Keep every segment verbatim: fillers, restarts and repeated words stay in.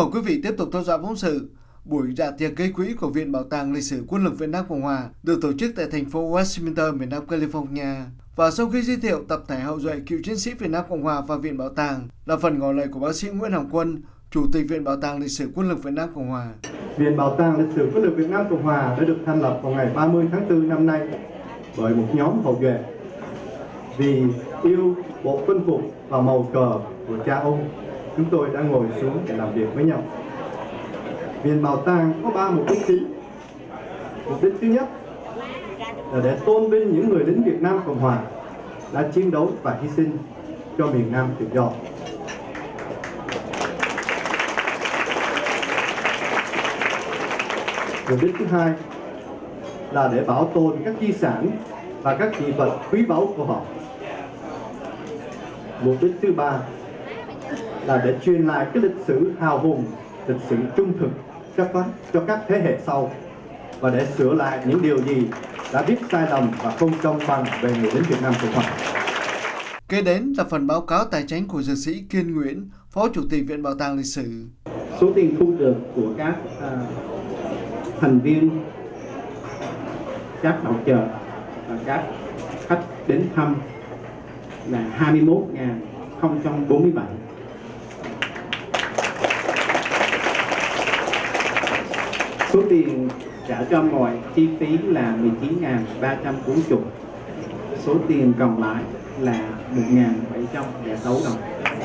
mời quý vị tiếp tục theo dõi phóng sự buổi dạ tiệc gây quỹ của Viện Bảo tàng Lịch sử Quân lực Việt Nam Cộng Hòa được tổ chức tại thành phố Westminster, miền Nam California. Và sau khi giới thiệu tập thể hậu duệ cựu chiến sĩ Việt Nam Cộng Hòa và Viện Bảo tàng là phần ngỏ lời của bác sĩ Nguyễn Hồng Quân, Chủ tịch Viện Bảo tàng Lịch sử Quân lực Việt Nam Cộng Hòa. Viện Bảo tàng Lịch sử Quân lực Việt Nam Cộng Hòa đã được thành lập vào ngày ba mươi tháng tư năm nay bởi một nhóm hậu duệ vì yêu bộ quân phục và màu cờ của cha ông. Chúng tôi đã ngồi xuống để làm việc với nhau. Viện Bảo tàng có ba mục đích chính. Mục đích thứ nhất là để tôn vinh những người lính Việt Nam Cộng Hòa đã chiến đấu và hy sinh cho miền Nam tự do. Mục đích thứ hai là để bảo tồn các di sản và các kỳ vật quý báu của họ. Mục đích thứ ba là để truyền lại cái lịch sử hào hùng, lịch sử trung thực cho các, cho các thế hệ sau và để sửa lại những điều gì đã biết sai lầm và không công bằng về người lính Việt Nam Cộng Hòa. Kế đến là phần báo cáo tài chính của dược sĩ Kiên Nguyễn, Phó Chủ tịch Viện Bảo tàng Lịch sử. Số tiền thu được của các uh, thành viên, các bảo trợ và các khách đến thăm là hai mươi mốt nghìn không trăm bốn mươi bảy. Số tiền trả cho mọi chi phí là mười chín nghìn ba trăm bốn mươi. Số tiền còn lại là một nghìn bảy trăm lẻ sáu đồng.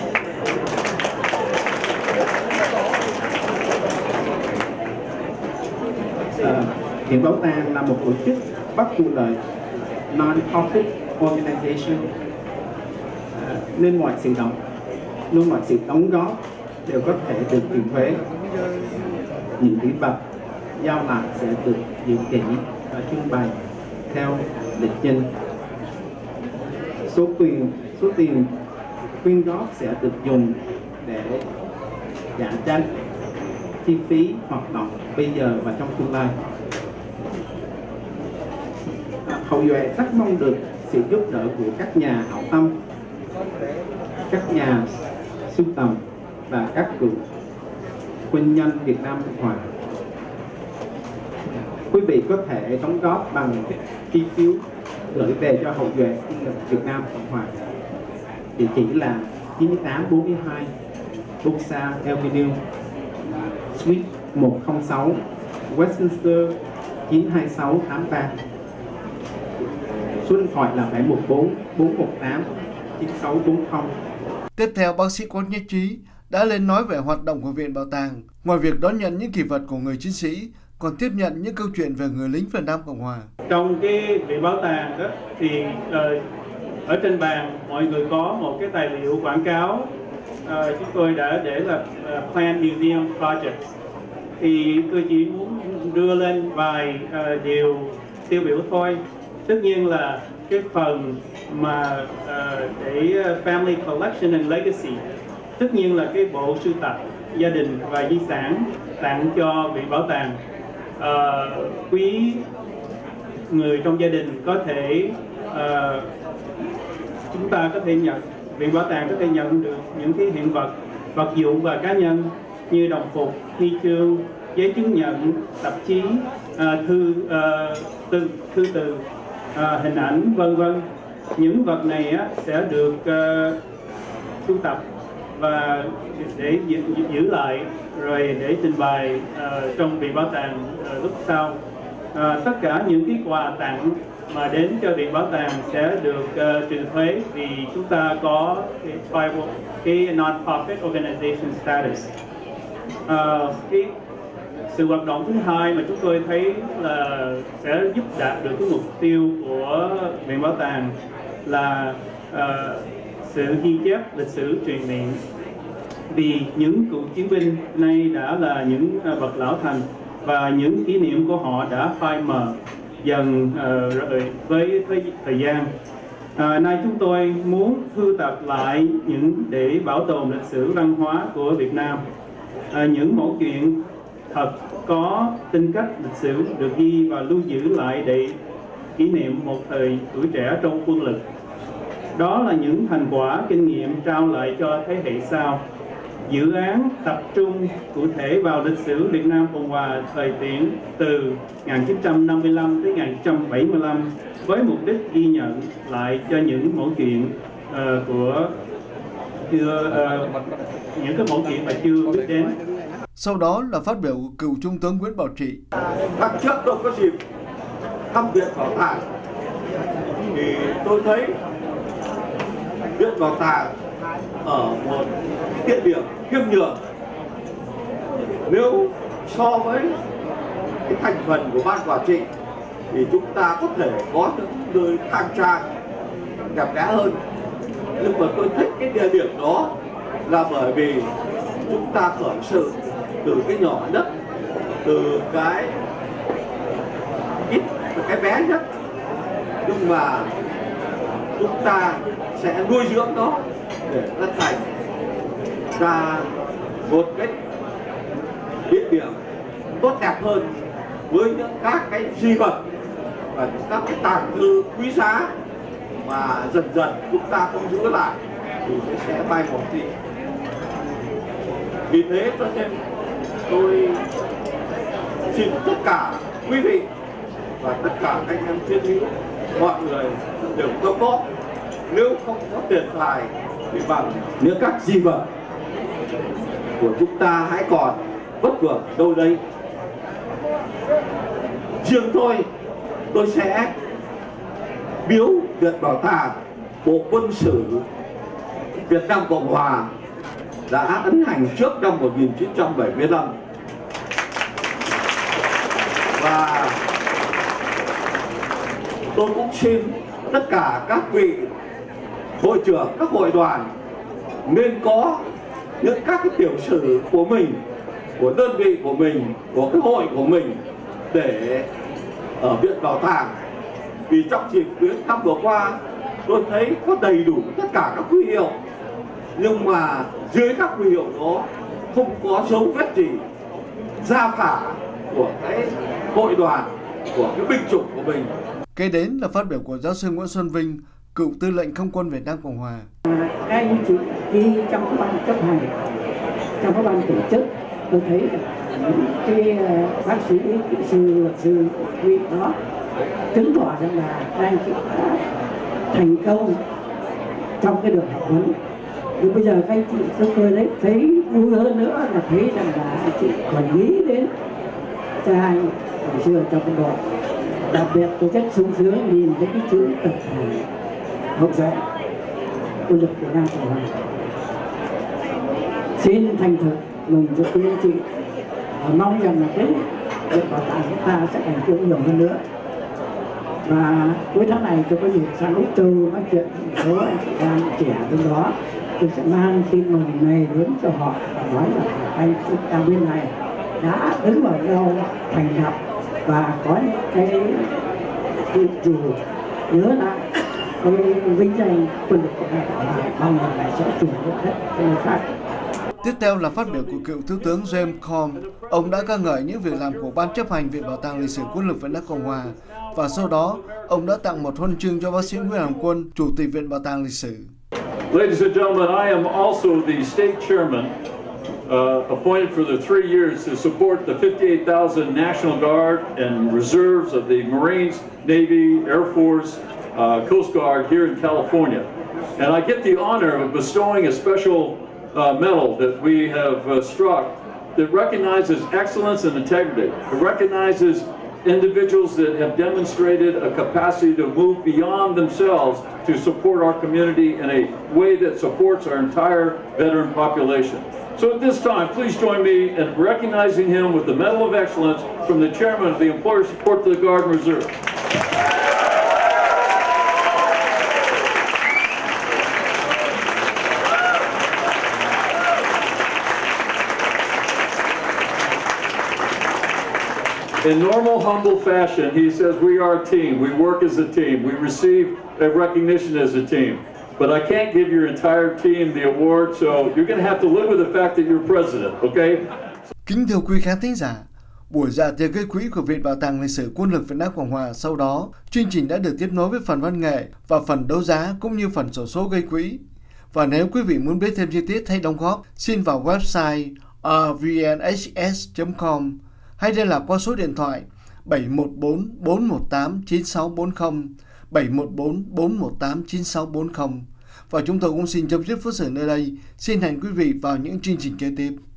À, Viện Bảo tàng là một tổ chức bất vụ lợi, non-profit organization, à, nên mọi sự đóng, luôn mọi sự đóng góp đều có thể được trừ thuế. Những kỷ vật giao lại sẽ được giữ kỹ và trưng bày theo lịch trình. Số tiền số tiền quyên góp sẽ được dùng để trả tranh chi phí hoạt động bây giờ và trong tương lai. Hậu duệ rất mong được sự giúp đỡ của các nhà hảo tâm, các nhà sưu tầm và các cựu quân nhân Việt Nam Cộng Hòa. Quý vị có thể đóng góp bằng chi phiếu gửi về cho hậu duệ quân lực Việt Nam Cộng Hòa. Địa chỉ là chín tám bốn hai Boxa Avenue, Suite một không sáu, Westminster chín hai sáu tám ba. Số điện thoại là bảy một bốn bốn một tám chín sáu bốn không. Tiếp theo, bác sĩ Quách Nhất Trí đã lên nói về hoạt động của Viện Bảo tàng. Ngoài việc đón nhận những kỷ vật của người chiến sĩ, còn tiếp nhận những câu chuyện về người lính Việt Nam Cộng Hòa. Trong cái Viện Bảo tàng đó thì uh, ở trên bàn mọi người có một cái tài liệu quảng cáo. Uh, chúng tôi đã để là uh, Plan Museum Project. Thì tôi chỉ muốn đưa lên vài uh, điều tiêu biểu thôi. Tất nhiên là cái phần mà uh, để Family Collection and Legacy, tất nhiên là cái bộ sưu tập gia đình và di sản tặng cho Viện Bảo tàng. Uh, quý người trong gia đình có thể uh, chúng ta có thể nhận, Viện Bảo tàng có thể nhận được những cái hiện vật, vật dụng và cá nhân như đồng phục, huy chương, giấy chứng nhận, tạp chí, uh, thư uh, từ, thư từ, uh, hình ảnh, vân vân. Những vật này á, sẽ được uh, sưu tập và để giữ, giữ lại rồi để trình bày uh, trong Viện Bảo tàng uh, lúc sau. Uh, tất cả những cái quà tặng mà đến cho Viện Bảo tàng sẽ được uh, trừ thuế vì chúng ta có cái, cái non-profit organization status. Uh, cái sự hoạt động thứ hai mà chúng tôi thấy là sẽ giúp đạt được cái mục tiêu của Viện Bảo tàng là uh, sự ghi chép lịch sử truyền miệng. Vì những cựu chiến binh nay đã là những bậc lão thành và những kỷ niệm của họ đã phai mờ dần uh, rồi với, với thời gian. Uh, nay chúng tôi muốn thu tập lại những để bảo tồn lịch sử văn hóa của Việt Nam. Uh, những mẫu chuyện thật có tính cách lịch sử được ghi và lưu giữ lại để kỷ niệm một thời tuổi trẻ trong quân lực. Đó là những thành quả kinh nghiệm trao lại cho thế hệ sau. dự án tập trung cụ thể vào lịch sử Việt Nam Cộng Hòa thời tiền từ một nghìn chín trăm năm mươi lăm tới một nghìn chín trăm bảy mươi lăm với mục đích ghi nhận lại cho những mẫu chuyện uh, của chưa uh, những cái mẫu chuyện mà chưa biết đến. Sau đó là phát biểu của cựu Trung tướng Nguyễn Bảo Trị. Tháng trước tôi có dịp thăm Viện Bảo tàng thì tôi thấy Viện Bảo tàng ở một địa điểm khiêm nhường. Nếu so với cái thành phần của ban quản trị thì chúng ta có thể có những nơi khang trang đẹp đẽ hơn, nhưng mà tôi thích cái địa điểm đó là bởi vì chúng ta khởi sự từ cái nhỏ nhất, từ cái ít, từ cái bé nhất, nhưng mà chúng ta sẽ nuôi dưỡng nó để nó thành ra một cái địa điểm tốt đẹp hơn với những các cái di vật và các cái tàng thư quý giá mà dần dần chúng ta không giữ lại thì nó sẽ mai một đi. Vì thế cho nên tôi xin tất cả quý vị và tất cả anh em chiến hữu, mọi người đều đóng góp. Nếu không có tiền tài thì bằng những các di vật của chúng ta hãy còn bất thường đâu đây. Riêng tôi, tôi sẽ biếu Viện Bảo tàng Bộ Quân sự Việt Nam Cộng Hòa đã ấn hành trước năm một nghìn chín trăm bảy mươi lăm. Và tôi cũng xin tất cả các vị hội trưởng, các hội đoàn nên có những các cái tiểu sử của mình, của đơn vị của mình, của cái hội của mình để ở Viện Bảo tàng. Vì trong dịp viếng thăm vừa qua tôi thấy có đầy đủ tất cả các huy hiệu, nhưng mà dưới các huy hiệu đó không có dấu vết gì gia phả của cái hội đoàn, của cái binh chủng của mình. Kế đến là phát biểu của giáo sư Nguyễn Xuân Vinh, cựu tư lệnh Không quân Việt Nam Cộng Hòa. Các anh chị đi trong các ban chấp hành, trong các ban tổ chức, tôi thấy những cái bác sĩ, kỹ sư, luật sư, vị đó chứng tỏ rằng là các anh chị đã thành công trong cái đường học vấn. Nhưng bây giờ các anh chị tôi tôi lấy thấy vui hơn nữa là thấy rằng là anh chị còn nghĩ đến cha anh hồi xưa trong quân đội. Đặc biệt tôi rất sung sướng nhìn thấy cái chữ tập thể hậu duệ quân lực Việt Nam Cộng Hòa. Xin thành thực mừng cho quý anh chị và mong rằng là cái Viện Bảo tàng chúng ta sẽ thành công nhiều hơn nữa. Và cuối tháng này tôi có dịp sang Úc Châu nói chuyện một số anh chị em trẻ bên đó, tôi sẽ mang tin mừng này đến cho họ và nói là anh chị em bên này đã đứng vào nhau thành lập và có những cái tự chủ nhớ lại cái vinh danh quân lực Việt Nam Cộng Hòa, mong là sẽ chuyển được hết cho người khác. Tiếp theo là phát biểu của cựu Thiếu tướng James Com. Ông đã ca ngợi những việc làm của Ban chấp hành Viện Bảo tàng Lịch sử Quân lực Việt Nam Cộng Hòa và sau đó ông đã tặng một huân chương cho bác sĩ Nguyễn Hàm Quân, Chủ tịch Viện Bảo tàng Lịch sử. Ladies and gentlemen, I am also the state chairman uh, appointed for the three years to support the fifty-eight thousand National Guard and reserves of the Marines, Navy, Air Force, uh, Coast Guard here in California. And I get the honor of bestowing a special uh, medal that we have uh, struck that recognizes excellence and integrity. It recognizes individuals that have demonstrated a capacity to move beyond themselves to support our community in a way that supports our entire veteran population. So at this time, please join me in recognizing him with the Medal of Excellence from the Chairman of the Employer Support to the Guard and Reserve. In normal, humble fashion, he says, we are a team, we work as a team, we receive a recognition as a team. But I can't give your entire team the award, so you're going to have to live with the fact that you're president, okay? Kính thưa quý khán thính giả, buổi dạ tiệc gây quỹ của Viện Bảo tàng Lịch sử Quân lực Việt Nam Cộng Hòa sau đó, chương trình đã được tiếp nối với phần văn nghệ và phần đấu giá cũng như phần xổ số gây quỹ. Và nếu quý vị muốn biết thêm chi tiết hay đóng góp, xin vào website r v n h s chấm com hay liên lạc qua số điện thoại bảy một bốn bốn một tám chín sáu bốn không, bảy một bốn bốn một tám chín sáu bốn không. Và chúng tôi cũng xin chấm dứt phút sự nơi đây. Xin hẹn quý vị vào những chương trình kế tiếp.